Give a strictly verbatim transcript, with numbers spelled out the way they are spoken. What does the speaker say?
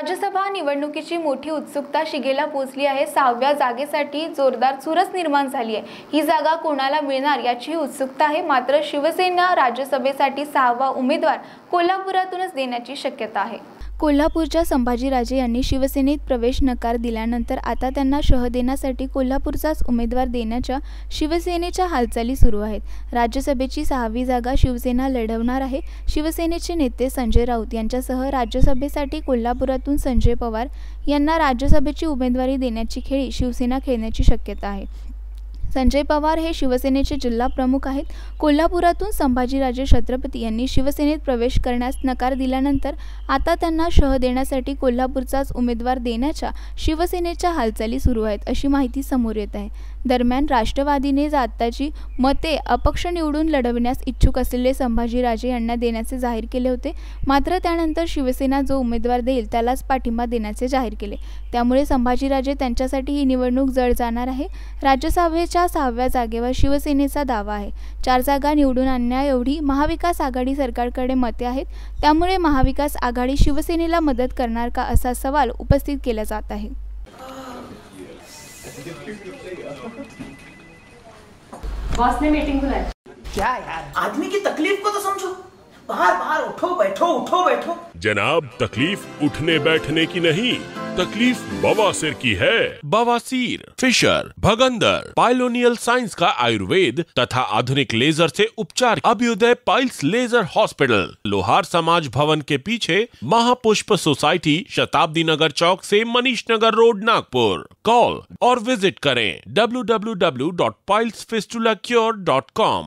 राज्यसभा निवडणुकीची मोठी उत्सुकता शिगेला पोहोचली आहे। सहाव्या जागेसाठी जोरदार चुरस निर्माण झाली आहे। ही जागा कोणाला मिळणार याची उत्सुकता आहे। मात्र शिवसेना राज्यसभेसाठी सहावा उमेदवार कोल्हापुरातूनच देण्याची शक्यता आहे। कोल्हापूरच्या संभाजीराजे यांनी शिवसेनेत प्रवेश नकार दिल्यानंतर आता त्यांना शह देण्यासाठी कोल्हापूरचाच उमेदवार देण्याच्या शिवसेनेच्या हालचाली सुरू आहेत। राज्यसभेची सहावी जागा शिवसेना लढवणार आहे। शिवसेनेचे नेते संजय राऊत यांच्यासह राज्यसभेसाठी कोल्हापुरातून संजय पवार यांना राज्यसभेची उमेदवारी देण्याची खेळी शिवसेना खेळण्याची शक्यता आहे। संजय पवार हे शिवसेनेचे जिल्हा प्रमुख आहेत। कोल्हापुरातून संभाजीराजे छत्रपती यांनी शिवसेनेत प्रवेश करण्यास नकार दिल्यानंतर आता त्यांना शह देण्यासाठी कोल्हापूरचाच उमेदवार देण्याच्या शिवसेनेच्या हालचाली सुरू आहेत, अशी माहिती समोर येत आहे। दरम्यान राष्ट्रवादीने आताची मते अपक्ष निवडून लढवण्यास इच्छुक असलेले संभाजीराजे यांना देण्याचे जाहीर केले होते। मात्र त्यानंतर शिवसेना जो उमेदवार देईल त्यालाच पाठिंबा देण्याचे जाहीर केले। त्यामुळे संभाजीराजे त्यांच्यासाठी ही निवडणूक जड जाणार आहे। राज्यसभेच्या सहाव्या जागेवर शिवसेनेचा दावा आहे। चार जागा निवडून आणण्या एवढी महाविकास आघाडी सरकारकडे मते आहेत। त्यामुळे महाविकास आघाडी शिवसेनेला मदत करणार का असा सवाल उपस्थित केला जात आहे। बॉस ने मीटिंग बुलाई। क्या यार, आदमी की तकलीफ को तो समझो। बाहर बाहर उठो बैठो उठो बैठो। जनाब, तकलीफ उठने बैठने की नहीं, तकलीफ बवासीर की है। बवासीर, फिशर, भगंदर, पाइलोनियल साइंस का आयुर्वेद तथा आधुनिक लेजर से उपचार। अभ्युदय पाइल्स लेजर हॉस्पिटल, लोहार समाज भवन के पीछे, महापुष्प सोसाइटी, शताब्दी नगर चौक से मनीष नगर रोड, नागपुर। कॉल और विजिट करें W W W dot piles fistula cure dot com.